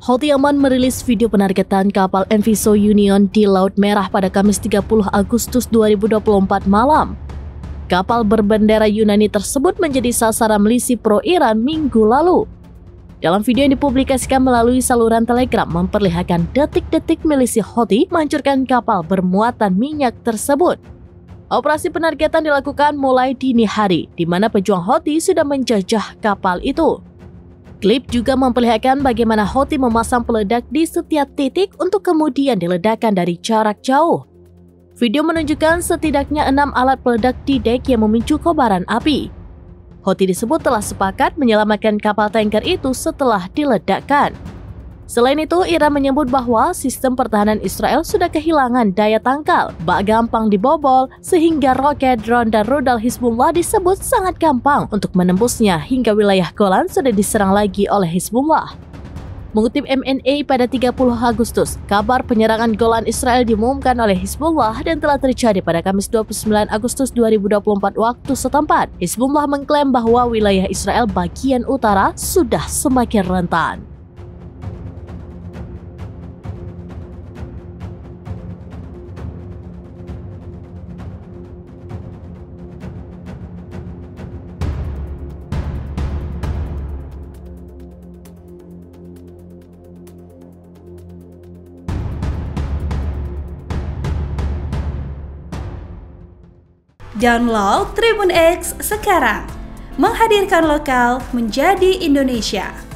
Houthi Yaman merilis video penargetan kapal MV Soyunion di Laut Merah pada Kamis 30 Agustus 2024 malam. Kapal berbendera Yunani tersebut menjadi sasaran milisi pro-Iran minggu lalu. Dalam video yang dipublikasikan melalui saluran Telegram memperlihatkan detik-detik milisi Houthi menghancurkan kapal bermuatan minyak tersebut. Operasi penargetan dilakukan mulai dini hari, di mana pejuang Houthi sudah menjajah kapal itu. Klip juga memperlihatkan bagaimana Houthi memasang peledak di setiap titik untuk kemudian diledakkan dari jarak jauh. Video menunjukkan setidaknya 6 alat peledak di dek yang memicu kobaran api. Houthi disebut telah sepakat menyelamatkan kapal tanker itu setelah diledakkan. Selain itu, Iran menyebut bahwa sistem pertahanan Israel sudah kehilangan daya tangkal, bak gampang dibobol, sehingga roket, drone, dan rudal Hizbullah disebut sangat gampang untuk menembusnya hingga wilayah Golan sudah diserang lagi oleh Hizbullah. Mengutip MNA pada 30 Agustus, kabar penyerangan Golan Israel diumumkan oleh Hizbullah dan telah terjadi pada Kamis 29 Agustus 2024 waktu setempat. Hizbullah mengklaim bahwa wilayah Israel bagian utara sudah semakin rentan. Download Tribun X sekarang, menghadirkan lokal menjadi Indonesia.